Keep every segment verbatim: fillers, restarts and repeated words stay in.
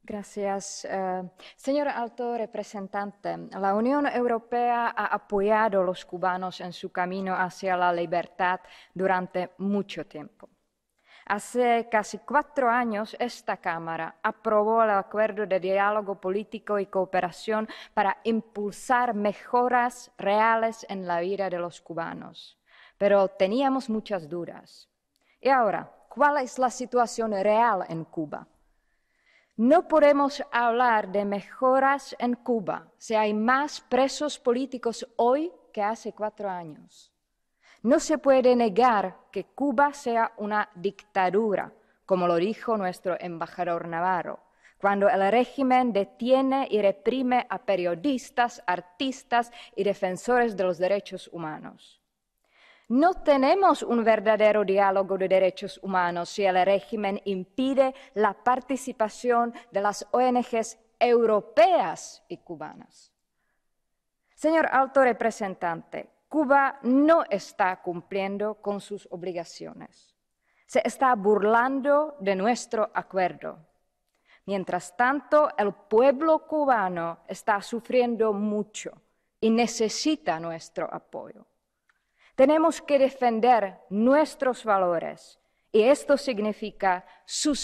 Gracias. Uh, señor alto representante, la Unión Europea ha apoyado a los cubanos en su camino hacia la libertad durante mucho tiempo. Hace casi cuatro años, esta Cámara aprobó el Acuerdo de Diálogo Político y Cooperación para impulsar mejoras reales en la vida de los cubanos. Pero teníamos muchas dudas. Y ahora, ¿cuál es la situación real en Cuba? No podemos hablar de mejoras en Cuba si hay más presos políticos hoy que hace cuatro años. No se puede negar que Cuba sea una dictadura, como lo dijo nuestro embajador Navarro, cuando el régimen detiene y reprime a periodistas, artistas y defensores de los derechos humanos. No tenemos un verdadero diálogo de derechos humanos si el régimen impide la participación de las O N Ges europeas y cubanas. Señor alto representante, Cuba no está cumpliendo con sus obligaciones. Se está burlando de nuestro acuerdo. Mientras tanto, el pueblo cubano está sufriendo mucho y necesita nuestro apoyo. Tenemos que defender nuestros valores y esto significa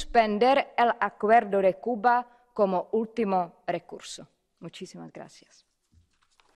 suspender el acuerdo de Cuba como último recurso. Muchísimas gracias.